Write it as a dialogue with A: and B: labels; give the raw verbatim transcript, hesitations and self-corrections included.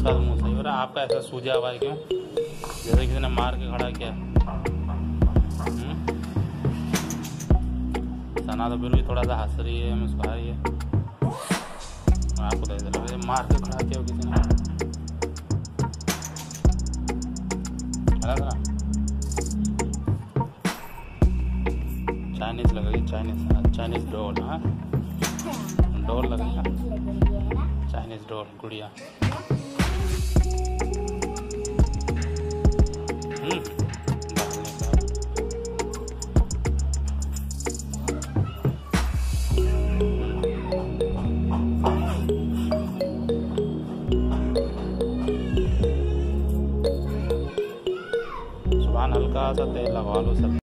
A: उसका तो मुँह सही हो रहा है, आपका ऐसा सूझा हुआ है क्यों, जैसे किसी ने मार के खड़ा किया। सना तो बिल्कुल थोड़ा सा हंस रही है, मुस्कुरा रही है, आपको तो ऐसा लग रहा है मार के खड़ा किया किसी ने, है ना। चाइनीज लगेगी, चाइनीज चाइनीज डोल। हाँ डोल लगेगा, चाइनीज डोल गुड़िया। हम्म सुबह हल्का सा तेल लगा लो सब।